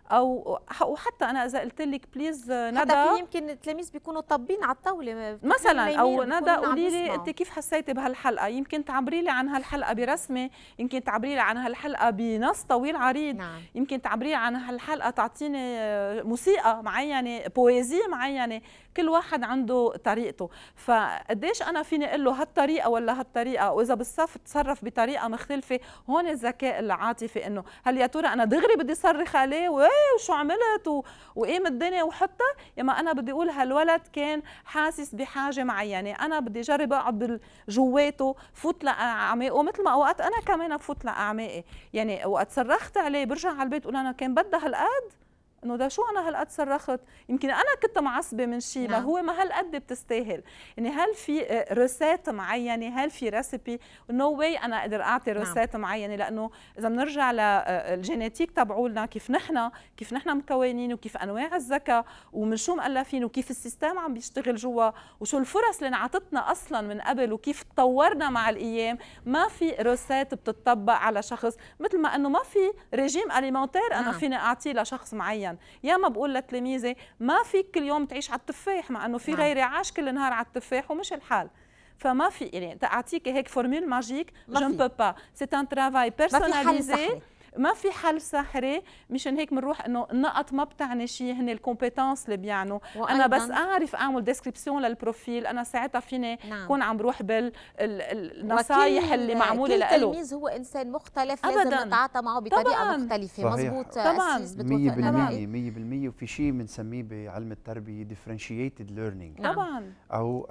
G: او وحتى انا اذا قلت لك بليز ندى،
A: حتى في يمكن التلاميذ بيكونوا طابين على الطاوله
G: مثلا، او ندى قولي لي انت كيف حسيتي بهالحلقه، يمكن تعبري لي عن هالحلقه برسمه، يمكن تعبري لي عن هالحلقه بنص طويل عريض،
A: نعم.
G: يمكن تعبري عن هالحلقه تعطيني موسيقى معينه، بويزيه معينه، كل واحد عنده طريقته. فقديش انا فيني اقول له هالطريقه ولا هالطريقه، واذا بالصف تصرف بطريقه مختلفه، هون الذكاء العاطفي، انه هل يا ترى انا دغري بدي صرخ عليه وشو عملت وايه الدنيا، وحتى يما انا بدي اقول هالولد كان حاسس بحاجه معينه، انا بدي اجرب اقعد جواته، فوت لاعماقه مثل ما اوقات انا كمان بفوت لاعماقي. يعني وقت صرخت عليه برجع على البيت اقول انا كان بدها هالقد، انه ده شو انا هالقد صرخت، يمكن انا كنت معصبه من شيء، ما هو ما هالقد بتستاهل. يعني هل في روسات معينه، هل في ريسيبي؟ نو واي انا اقدر اعطي روسات معينه، لانه اذا بنرجع للجينيتيك تبعولنا، كيف نحن مكونين، وكيف انواع الذكاء، ومن شو مؤلفين، وكيف السيستم عم بيشتغل جوا، وشو الفرص اللي انعطتنا اصلا من قبل، وكيف تطورنا مع الايام. ما في روسات بتطبق على شخص، مثل ما انه ما في ريجيم اليمونتير انا فيني اعطيه لشخص معين. يا ما بقول لتلاميذي ما فيك كل يوم تعيش على التفاح، مع انه في غيري عاش كل نهار على التفاح ومش الحال. فما في يعني تعطيك هيك فورميل ماجيك، جو ne peux pas، c'est un travail personnalisé، ما في حل سحري. مشان هيك بنروح انه النقط ما بتعني شيء، هن الكومبيتونس اللي بيعنوا. انا بس اعرف اعمل ديسكريبسيون للبروفيل، انا ساعتها فيني كون عم بروح بالنصايح اللي معموله له.
A: كل تلميذ هو انسان مختلف، لازم نتعاطى معه بطريقه مختلفه. مزبوط،
G: طبعا
E: 100%. وفي شيء بنسميه بعلم التربيه differentiated learning،
G: طبعا،
E: او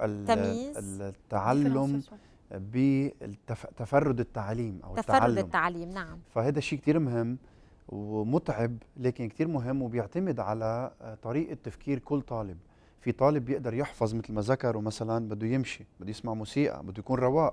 E: التعلم بتفرد التعليم او
A: تفرد التعليم. نعم.
E: فهذا الشيء كثير مهم ومتعب، لكن كثير مهم، وبيعتمد على طريقه تفكير كل طالب. في طالب بيقدر يحفظ مثل ما ذكروا، مثلا بده يمشي، بده يسمع موسيقى، بده يكون رواق.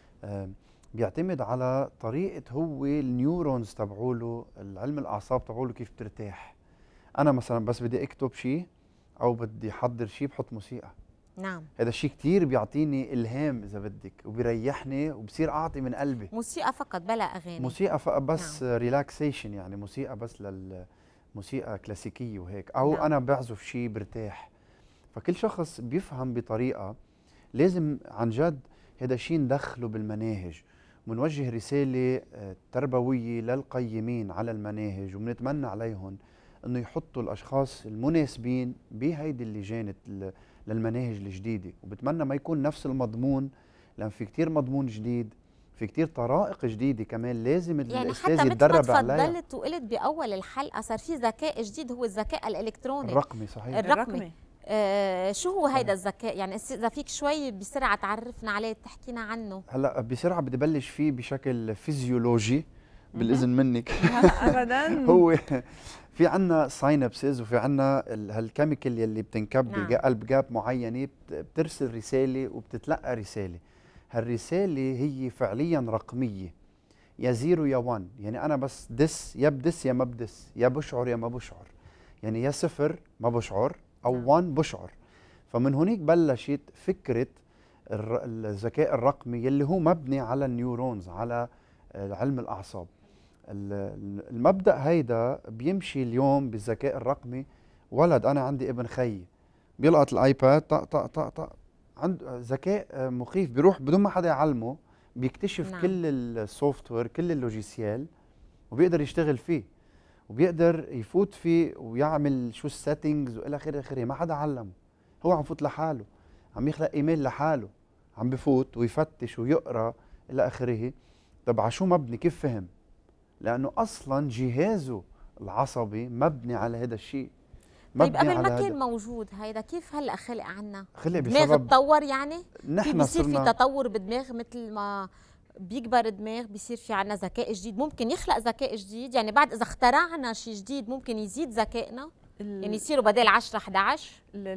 E: بيعتمد على طريقه هو النيورونز تبعوله، العلم الاعصاب تبعوله كيف بترتاح. انا مثلا بس بدي اكتب شيء او بدي احضر شيء بحط موسيقى.
A: نعم.
E: هذا الشيء كثير بيعطيني الهام اذا بدك، وبيريحني، وبصير اعطي من قلبي.
A: موسيقى فقط بلا اغاني؟ موسيقى
E: فقط بس. نعم. ريلاكسيشن، يعني موسيقى بس موسيقى كلاسيكيه وهيك، او نعم. انا بعزف شيء برتاح. فكل شخص بيفهم بطريقه. لازم عن جد هذا الشيء ندخله بالمناهج، ونوجه رساله تربويه للقيمين على المناهج، وبنتمنى عليهم انه يحطوا الاشخاص المناسبين بهيدي اللجان للمناهج الجديده. وبتمنى ما يكون نفس المضمون، لان في كتير مضمون جديد، في كتير طرائق جديده كمان لازم الاستاذ يتدرب عليها.
A: يعني حتى مثل ما تفضلت وقلت باول الحلقه، صار في ذكاء جديد هو الذكاء الالكتروني
E: الرقمي. صحيح،
A: الرقمي. شو هو هيدا الذكاء؟ يعني اذا فيك شوي بسرعه تعرفنا عليه، تحكينا عنه.
E: هلا بسرعه بدي بلش فيه بشكل فيزيولوجي بالاذن منك.
G: ابدا.
E: هو في عنا ساينابسز، وفي عنا هالكيميكال يلي بتنكب بقلب جاب معينه، بترسل رساله وبتتلقى رساله. هالرساله هي فعليا رقميه، يا زيرو يا 1. يعني انا بس دس، يا بدس يا ما بدس، يا بشعر يا ما بشعر. يعني يا صفر ما بشعر، او 1 بشعر. فمن هونيك بلشت فكره الذكاء الرقمي يلي هو مبني على النيورونز، على علم الاعصاب. المبدأ هيدا بيمشي اليوم بالذكاء الرقمي. ولد، أنا عندي ابن خيي بيلقط الآيباد طق طق طق طق، عنده ذكاء مخيف، بيروح بدون ما حدا يعلمه بيكتشف نعم. كل السوفت وير، كل اللوجيسيال، وبيقدر يشتغل فيه، وبيقدر يفوت فيه ويعمل شو السيتنجز والى اخره اخره. ما حدا علمه، هو عم يفوت لحاله، عم يخلق ايميل لحاله، عم بفوت ويفتش ويقرا الى اخره. طب على شو مبني؟ كيف فهم؟ لأنه أصلاً جهازه العصبي مبني على هذا الشيء.
A: طيب قبل ما كان موجود هيدا، كيف هلأ خلق عنا؟
E: خلق
A: دماغ تطور، يعني
E: نحن
A: بيصير في تطور بالدماغ، مثل ما بيكبر الدماغ بيصير في عنا ذكاء جديد، ممكن يخلق ذكاء جديد. يعني بعد إذا اخترعنا شيء جديد ممكن يزيد ذكائنا، يعني يصيروا بدل 10 11.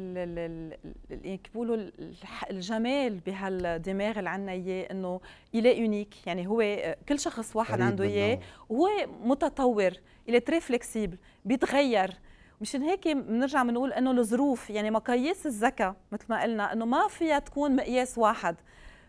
G: بيقولوا الجمال بهالدماغ اللي عنا اياه انه إليه يونيك، يعني هو كل شخص واحد عنده اياه، وهو متطور، إليه تري فليكسيبل، بيتغير. مشان هيك بنرجع بنقول انه الظروف، يعني مقاييس الذكاء مثل ما قلنا انه ما فيها تكون مقياس واحد.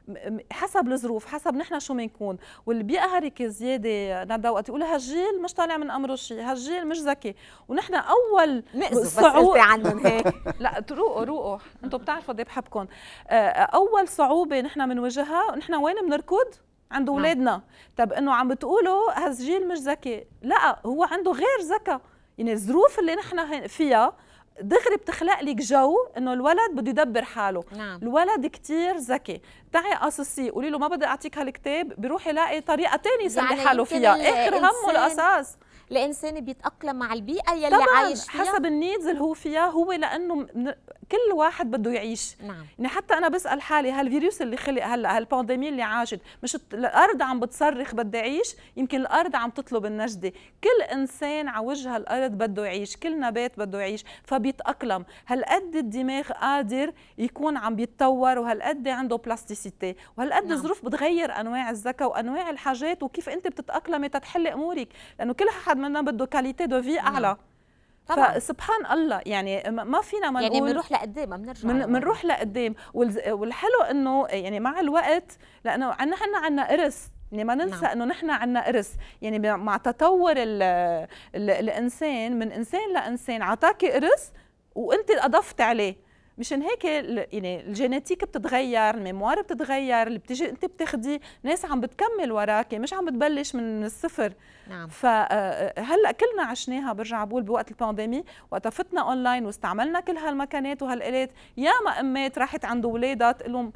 G: حسب الظروف، حسب نحن شو بنكون. واللي بيقهرك زياده ندى وقت يقولوا هالجيل مش طالع من امره شيء، هالجيل مش ذكي، ونحن اول
A: صعوبه بس عنهم هيك
G: لا روقوا انتم بتعرفوا قد ايه بحبكم. اول صعوبه نحن بنواجهها، نحن وين بنركض؟ عند اولادنا. طب انه عم بتقولوا هالجيل مش ذكي، لا هو عنده غير ذكاء، يعني الظروف اللي نحن فيها دغري بتخلق لك جو انه الولد بده يدبر حاله.
A: نعم.
G: الولد كتير ذكي، تعي قصصيه قولي له ما بدي اعطيك هالكتاب، بيروح يلاقي طريقه ثانيه يسلي يعني حاله فيها، اخر همه الاساس.
A: الانسان بيتاقلم مع البيئه يلي عايش فيها
G: حسب النيدز اللي هو فيها، هو لانه كل واحد بده يعيش.
A: نعم.
G: يعني حتى انا بسال حالي هالفيروس اللي خلق هلا، هالبانديمي اللي عاشت، مش الارض عم بتصرخ بدي اعيش؟ يمكن الارض عم تطلب النجده. كل انسان على وجه الارض بده يعيش، كل نبات بده يعيش، فبيتاقلم. هالقد الدماغ قادر يكون عم بيتطور، وهالقد عنده بلاستيسيتي، وهالقد الظروف بتغير انواع الذكاء وانواع الحاجات وكيف انت بتتاقلمي تتحل امورك، لانه كل حد منا بده كاليتي دو في اعلى. فسبحان الله يعني ما فينا ما
A: يعني
G: نقول
A: بنروح لقدام، ما بنرجع
G: بنروح لقدام. والحلو انه يعني مع الوقت، لانه نحن عندنا ارث، يعني ما ننسى انه نحن عندنا ارث، يعني مع تطور الانسان من انسان لانسان عطاكي ارث وانت اضفت عليه. مشان هيك يعني الجينيتيك بتتغير، الميموار بتتغير، اللي بتيجي انت بتاخدي ناس عم بتكمل وراكي، مش عم بتبلش من الصفر.
A: نعم.
G: فهلا كلنا عشناها، برجع بقول بوقت البانديمي وقت فتنا اونلاين واستعملنا كل هالمكانات وهالالات، ياما امات راحت عند اولادها تقول لهم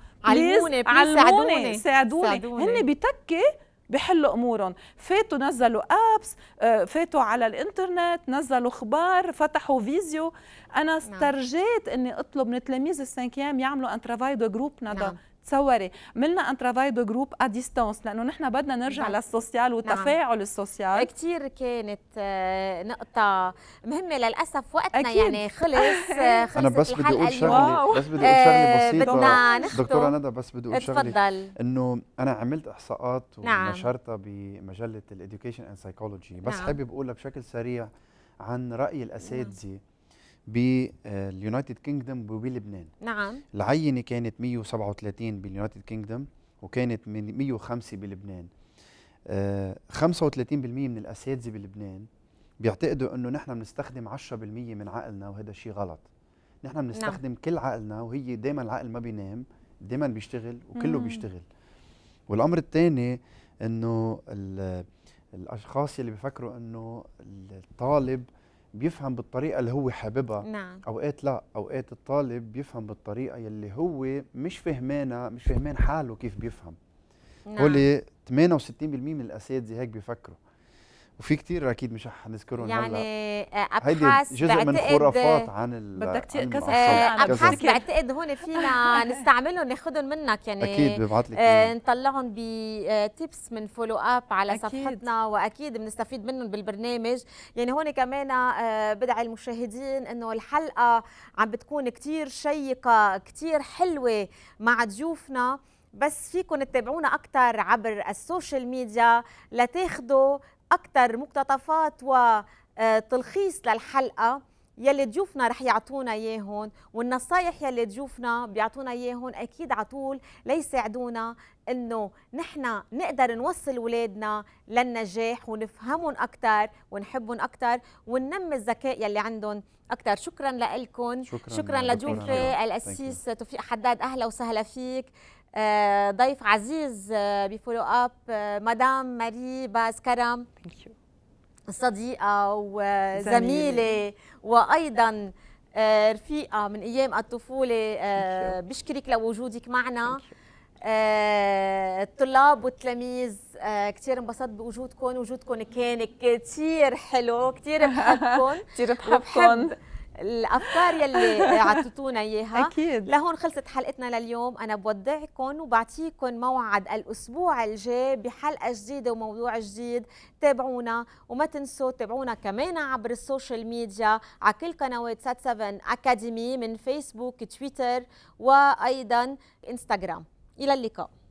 G: علموني ساعدوني. هن بتكي بحلوا امورهم، فاتوا نزلوا ابس، فاتوا على الانترنت، نزلوا اخبار، فتحوا فيديو. انا استرجيت اني اطلب من تلاميذ السانكيام يعملوا ان ترافاي دو جروب ندى. تصوري عملنا ان ترافاي دو جروب ا ديستانس، لانه نحن بدنا نرجع للسوسيال والتفاعل السوسيال.
A: كثير كانت نقطة مهمة، للأسف وقتنا
G: أكيد.
A: يعني خلص
E: أنا بس بدي أقول شغلة، بسيطة دكتورة ندى، بس بدي أقول شغلة إنه أنا عملت إحصاءات ونشرتها بمجلة الإديوكيشن أند سايكولوجي، بس حابب أقولها بشكل سريع عن رأي الأساتذة باليونايتد كينجدوم وبلبنان.
A: نعم.
E: العينة كانت 137 باليونايتد كينجدوم وكانت 105 بلبنان. 35% من الأساتذة بلبنان بيعتقدوا انه نحن بنستخدم 10% من عقلنا، وهذا شيء غلط. نحن بنستخدم كل عقلنا، وهي دائما العقل ما بينام، دائما بيشتغل وكله بيشتغل. والامر الثاني انه الاشخاص اللي بيفكروا انه الطالب بيفهم بالطريقه اللي هو حاببها.
A: نعم.
E: اوقات لا، اوقات الطالب بيفهم بالطريقه يلي هو مش فهمان حاله كيف بيفهم. نعم. هولي 68% من الاساتذه هيك بيفكروا، وفي كتير اكيد مش حنذكرهم
A: يعني
E: هلا.
A: ابحاث
E: جزء من خرافات عن
G: بدك كذا
A: ابحاث بعتقد هون فينا نستعملهم ناخذهم منك، يعني
E: اكيد ببعث لك
A: نطلعهم بتيبس من فولو اب على صفحتنا، واكيد بنستفيد منهم بالبرنامج. يعني هون كمان بدعي المشاهدين انه الحلقه عم بتكون كتير شيقه، كتير حلوه مع ضيوفنا، بس فيكم تتابعونا اكثر عبر السوشيال ميديا لتاخذوا أكثر مقتطفات وتلخيص للحلقة يلي ضيوفنا رح يعطونا إياهم، والنصايح يلي ضيوفنا بيعطونا إياهم أكيد عطول ليساعدونا إنه نحن نقدر نوصل أولادنا للنجاح ونفهمهم أكثر ونحبهم أكثر وننمي الذكاء يلي عندهم أكثر. شكرا لكم، شكرا لضيوفي الأسيس توفيق حداد، أهلا وسهلا فيك. ضيف عزيز بفولو اب مدام ماري باز كرم، صديقة وزميلة وأيضا رفيقة من أيام الطفولة. بشكرك لوجودك معنا. الطلاب والتلاميذ كثير انبسطت بوجودكم، وجودكم كان كثير حلو، كثير بحبكم
G: كثير بحبكم.
A: الافكار يلي عطيتونا اياها.
G: اكيد.
A: لهون خلصت حلقتنا لليوم. انا بودعكم وبعطيكم موعد الاسبوع الجاي بحلقه جديده وموضوع جديد. تابعونا وما تنسوا تابعونا كمان عبر السوشيال ميديا على كل قنوات سات 7 اكاديمي من فيسبوك، تويتر، وايضا انستغرام. الى اللقاء.